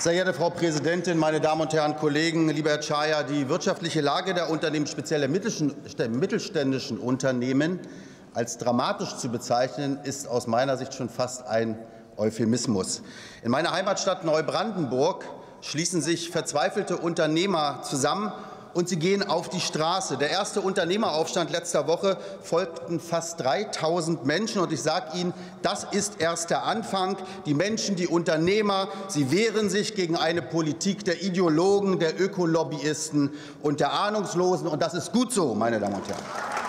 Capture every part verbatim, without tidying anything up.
Sehr geehrte Frau Präsidentin, meine Damen und Herren Kollegen! Lieber Herr Czaja, die wirtschaftliche Lage der Unternehmen, speziell der mittelständischen Unternehmen, als dramatisch zu bezeichnen, ist aus meiner Sicht schon fast ein Euphemismus. In meiner Heimatstadt Neubrandenburg schließen sich verzweifelte Unternehmer zusammen, und sie gehen auf die Straße. Der erste Unternehmeraufstand letzter Woche folgten fast dreitausend Menschen. Und ich sage Ihnen, das ist erst der Anfang. Die Menschen, die Unternehmer, sie wehren sich gegen eine Politik der Ideologen, der Ökolobbyisten und der Ahnungslosen. Und das ist gut so, meine Damen und Herren.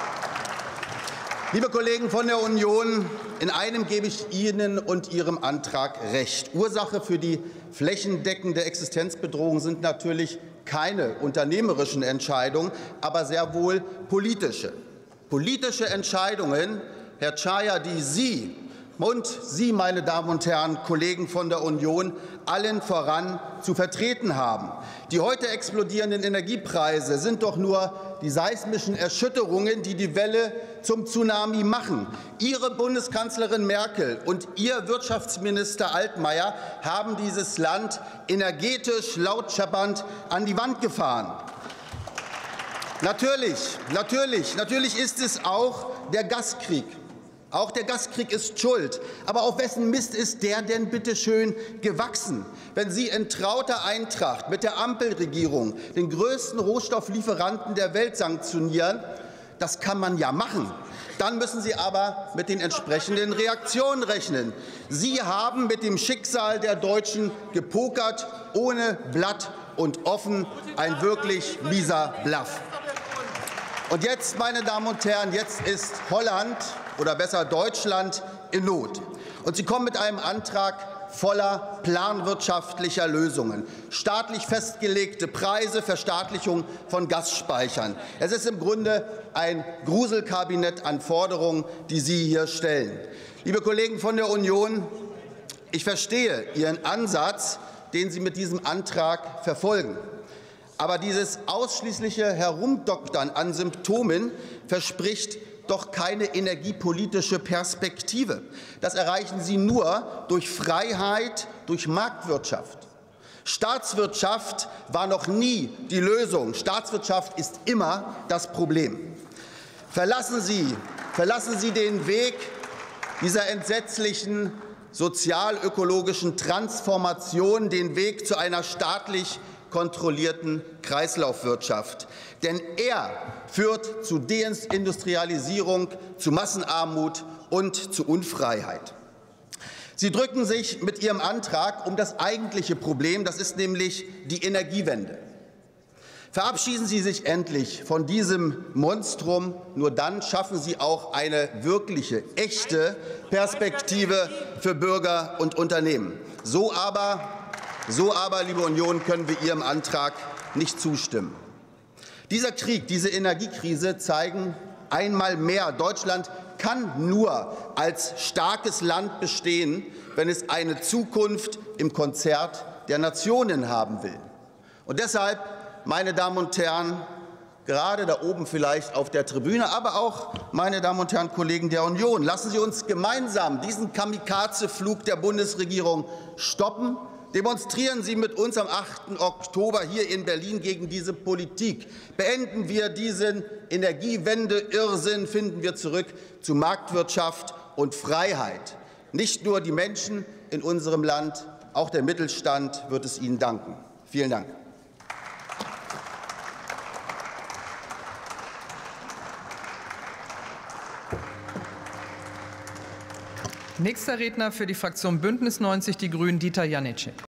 Liebe Kollegen von der Union, in einem gebe ich Ihnen und Ihrem Antrag recht. Ursache für die flächendeckende Existenzbedrohung sind natürlich keine unternehmerischen Entscheidungen, aber sehr wohl politische. Politische Entscheidungen, Herr Czaja, die Sie und Sie, meine Damen und Herren Kollegen von der Union, allen voran zu vertreten haben. Die heute explodierenden Energiepreise sind doch nur die seismischen Erschütterungen, die die Welle zum Tsunami machen. Ihre Bundeskanzlerin Merkel und Ihr Wirtschaftsminister Altmaier haben dieses Land energetisch laut scheppernd an die Wand gefahren. Natürlich, natürlich, natürlich ist es auch der Gaskrieg. Auch der Gaskrieg ist schuld. Aber auf wessen Mist ist der denn bitte schön gewachsen? Wenn Sie in trauter Eintracht mit der Ampelregierung den größten Rohstofflieferanten der Welt sanktionieren, das kann man ja machen. Dann müssen Sie aber mit den entsprechenden Reaktionen rechnen. Sie haben mit dem Schicksal der Deutschen gepokert, ohne Blatt und offen, ein wirklich mieser Bluff. Und jetzt, meine Damen und Herren, jetzt ist Holland oder besser Deutschland in Not. Und Sie kommen mit einem Antrag voller planwirtschaftlicher Lösungen. Staatlich festgelegte Preise, Verstaatlichung von Gasspeichern. Es ist im Grunde ein Gruselkabinett an Forderungen, die Sie hier stellen. Liebe Kollegen von der Union, ich verstehe Ihren Ansatz, den Sie mit diesem Antrag verfolgen. Aber dieses ausschließliche Herumdoktern an Symptomen verspricht doch keine energiepolitische Perspektive. Das erreichen Sie nur durch Freiheit, durch Marktwirtschaft. Staatswirtschaft war noch nie die Lösung. Staatswirtschaft ist immer das Problem. Verlassen Sie, verlassen Sie den Weg dieser entsetzlichen sozialökologischen Transformation, den Weg zu einer staatlich kontrollierten Kreislaufwirtschaft. Denn er führt zu Deindustrialisierung, zu Massenarmut und zu Unfreiheit. Sie drücken sich mit Ihrem Antrag um das eigentliche Problem, das ist nämlich die Energiewende. Verabschieden Sie sich endlich von diesem Monstrum, nur dann schaffen Sie auch eine wirkliche, echte Perspektive für Bürger und Unternehmen. So aber So aber, liebe Union, können wir Ihrem Antrag nicht zustimmen. Dieser Krieg, diese Energiekrise zeigen einmal mehr, Deutschland kann nur als starkes Land bestehen, wenn es eine Zukunft im Konzert der Nationen haben will. Und deshalb, meine Damen und Herren, gerade da oben vielleicht auf der Tribüne, aber auch, meine Damen und Herren Kollegen der Union, lassen Sie uns gemeinsam diesen Kamikaze-Flug der Bundesregierung stoppen. Demonstrieren Sie mit uns am achten Oktober hier in Berlin gegen diese Politik. Beenden wir diesen Energiewende-Irrsinn, finden wir zurück zu Marktwirtschaft und Freiheit. Nicht nur die Menschen in unserem Land, auch der Mittelstand wird es Ihnen danken. Vielen Dank. Nächster Redner für die Fraktion Bündnis neunzig Die Grünen, Dieter Janicek.